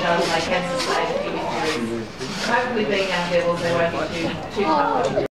they can sustain a few injuries. Hopefully being outdoors they won't be too tough.